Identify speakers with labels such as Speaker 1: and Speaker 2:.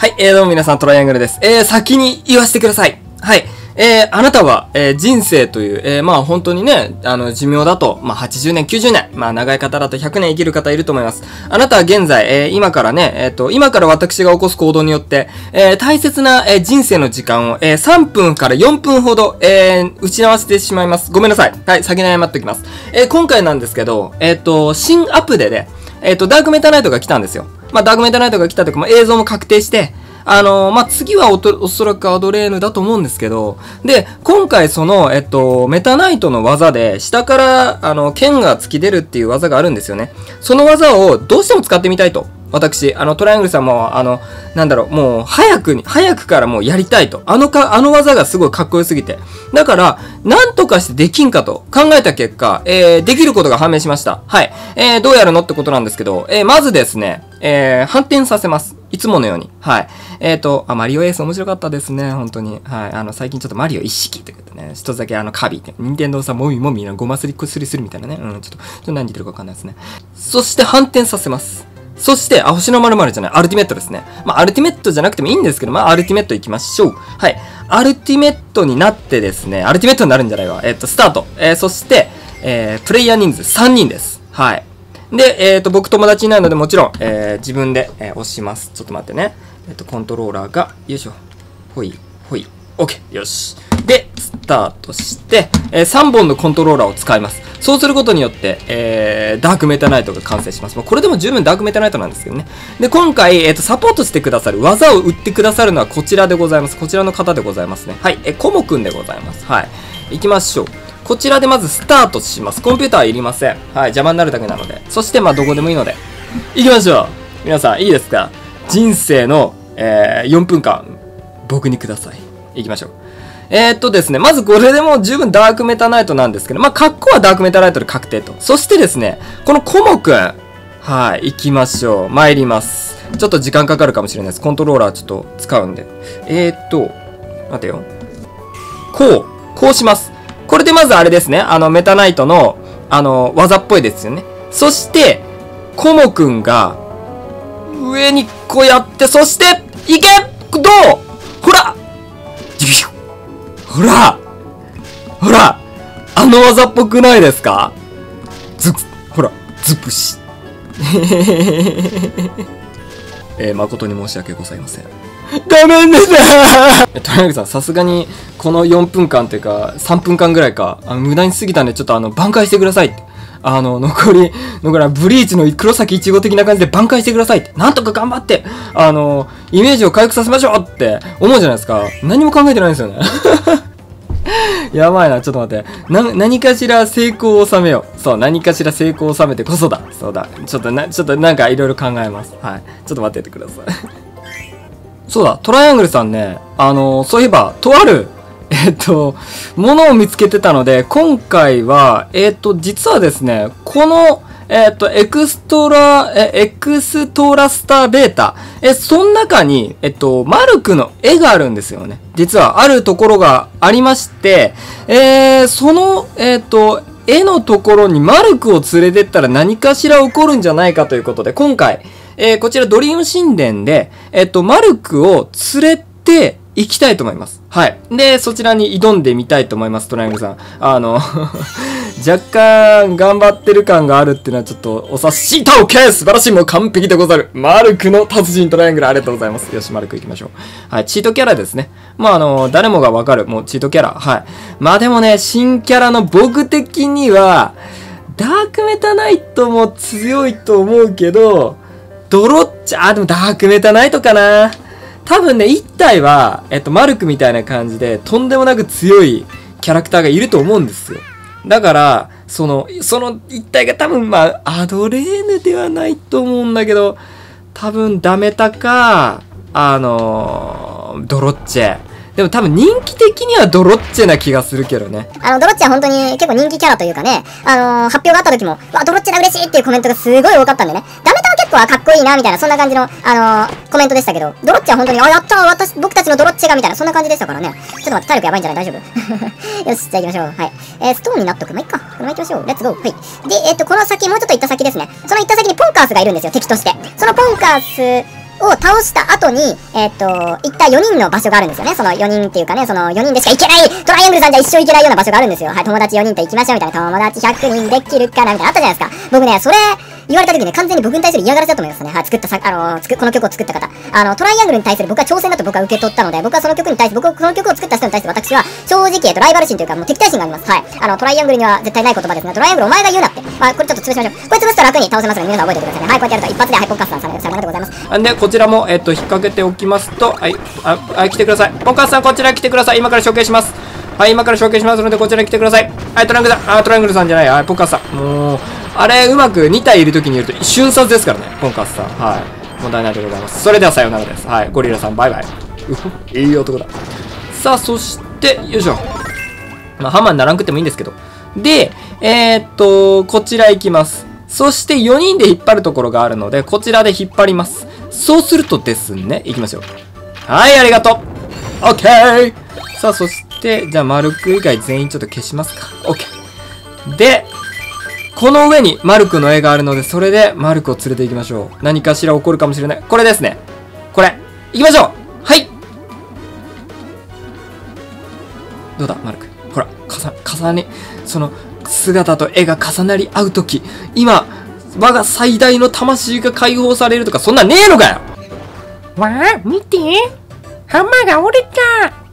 Speaker 1: はい、どうも皆さん、トライアングルです。先に言わせてください。はい。あなたは、人生という、まあ本当にね、寿命だと、まあ80年、90年、まあ長い方だと100年生きる方いると思います。あなたは現在、今からね、今から私が起こす行動によって、大切な、人生の時間を、3分から4分ほど、失わせてしまいます。ごめんなさい。はい、先に謝っておきます。今回なんですけど、新アップデで、ダークメタナイトが来たんですよ。まあ、ダークメタナイトが来たときも映像も確定して、まあ、次はおそらくアドレーヌだと思うんですけど、で、今回その、メタナイトの技で、下から、剣が突き出るっていう技があるんですよね。その技をどうしても使ってみたいと。私、トライアングルさんも、なんだろう、もう、早くからもうやりたいと。あの技がすごいかっこよすぎて。だから、なんとかしてできんかと考えた結果、できることが判明しました。はい。どうやるのってことなんですけど、まずですね、反転させます。いつものように。はい。マリオエース面白かったですね、本当に。はい。最近ちょっとマリオ一式って言ってね、一つだけカビって、任天堂さんもみもみごますりこすりするみたいなね。ちょっと何言ってるかわかんないですね。そして反転させます。そして、星の〇〇じゃない、アルティメットですね。まあ、アルティメットじゃなくてもいいんですけど、まあ、アルティメット行きましょう。はい。アルティメットになってですね、アルティメットになるんじゃないわ。スタート。そして、プレイヤー人数3人です。はい。で、僕友達いないのでもちろん、自分で、押します。ちょっと待ってね。コントローラーが、よいしょ。ほい、ほい。OK。よし。で、スタートして、3本のコントローラーを使います。そうすることによって、ダークメタナイトが完成します。これでも十分ダークメタナイトなんですけどね。で、今回、サポートしてくださる、技を売ってくださるのはこちらでございます。こちらの方でございますね。はい。コモくんでございます。はい。行きましょう。こちらでまずスタートします。コンピューターはいりません。はい。邪魔になるだけなので。そして、まあ、どこでもいいので。行きましょう。皆さん、いいですか？人生の、4分間、僕にください。行きましょう。ですね、まずこれでも十分ダークメタナイトなんですけど、まあ、格好はダークメタナイトで確定と。そしてですね、このコモくん。はい、行きましょう。参ります。ちょっと時間かかるかもしれないです。コントローラーちょっと使うんで。待てよ。こうします。これでまずあれですね、メタナイトの、技っぽいですよね。そして、コモくんが、上にこうやって、そして、いけ！どう？ほら！ほら技っぽくないですか？ほら、ズプシ。誠に申し訳ございません。ごめんなさい。トライアングルさん、さすがに、この4分間というか、3分間ぐらいか、無駄に過ぎたんで、ちょっと挽回してくださいって。残り、ブリーチの黒崎一護的な感じで挽回してくださいって。なんとか頑張って、イメージを回復させましょうって思うじゃないですか。何も考えてないんですよね。やばいな、ちょっと待って。何かしら成功を収めよう。そう、何かしら成功を収めてこそだ。そうだ。ちょっとなんかいろいろ考えます。はい。ちょっと待っててください。そうだ、トライアングルさんね、そういえば、とある、ものを見つけてたので、今回は、実はですね、この、エクストラスターベータ。その中に、マルクの絵があるんですよね。実は、あるところがありまして、その、絵のところにマルクを連れてったら何かしら起こるんじゃないかということで、今回、こちらドリーム神殿で、マルクを連れて行きたいと思います。はい。で、そちらに挑んでみたいと思います、トライアングルさん。若干頑張ってる感があるっていうのはちょっとお察しいたおけ！素晴らしい、もう完璧でござる。マルクの達人トライアングルありがとうございます。よし、マルク行きましょう。はい、チートキャラですね。まあ誰もがわかる、もうチートキャラ。はい。まあでもね、新キャラの僕的には、ダークメタナイトも強いと思うけど、でもダークメタナイトかな。多分ね、1体は、マルクみたいな感じで、とんでもなく強いキャラクターがいると思うんですよ。だから、その1体が多分、まあ、アドレーヌではないと思うんだけど、多分、ダメタか、ドロッチェ。でも多分人気的にはドロッチェな気がするけどね。
Speaker 2: ドロッチェは本当に結構人気キャラというかね、発表があった時も、ドロッチェだ嬉しいっていうコメントがすごい多かったんでね。ダメタは結構かっこいいなみたいな、そんな感じの、コメントでしたけど、ドロッチェは本当に、やったー僕たちのドロッチェがみたいな、そんな感じでしたからね。ちょっと待って、体力やばいんじゃない大丈夫よし、じゃあ行きましょう。はい。ストーンになっとく。まあ、いっか。これも行きましょう。レッツゴー。はい。で、この先、もうちょっと行った先ですね。その行った先にポンカースがいるんですよ、敵として。そのポンカースを倒した後に、行った4人の場所があるんですよね。その4人っていうかね、その4人でしか行けない、トライアングルさんじゃ一生行けないような場所があるんですよ。はい、友達4人と行きましょうみたいな、友達100人できるかなみたいなあったじゃないですか。僕ね、それ、言われた時ね、完全に僕に対する嫌がらせだと思いますね。はい、この曲を作った方。トライアングルに対する僕は挑戦だと僕は受け取ったので、僕はその曲に対して、この曲を作った人に対して私は、正直、ライバル心というか、もう敵対心があります。はい。トライアングルには絶対ない言葉ですね。トライアングルお前が言うなって。まあ、これちょっと潰しましょう。これ潰すと楽に倒せますので、皆さん覚えておいてくださいね。はい、こうやってやると一発で、はい、ポンカスさんさよならでございます。
Speaker 1: んで、こちらも、引っ掛けておきますと、はい、来てください。ポンカスさん、こちら来てください。今から紹介します。はい、今から紹介しますので、こちらに来てください。はい、トライアングルさん、トライアングルさんじゃない、はい、ポンカスさん。もう、あれ、うまく2体いるときに言うと、瞬殺ですからね、ポンカスさん。はい。問題ないでございます。それではさようならです。はい、ゴリラさん、バイバイ。いい男だ。さあ、そして、よいしょ。まあ、ハンマーにならんくてもいいんですけど。で、こちら行きます。そして4人で引っ張るところがあるので、こちらで引っ張ります。そうするとですね、行きましょう。はい、ありがとう。オッケー。さあ、そして、じゃあ、マルク以外全員ちょっと消しますか。オッケー。で、この上にマルクの絵があるので、それでマルクを連れて行きましょう。何かしら起こるかもしれない。これですね。これ。行きましょう。はい。どうだ、マルク。ほら、重ね、その、姿と絵が重なり合うとき、今、我が最大の魂が解放されるとか、そんなんねえのかよ。
Speaker 3: わあ、見て。ハンマーが折れた。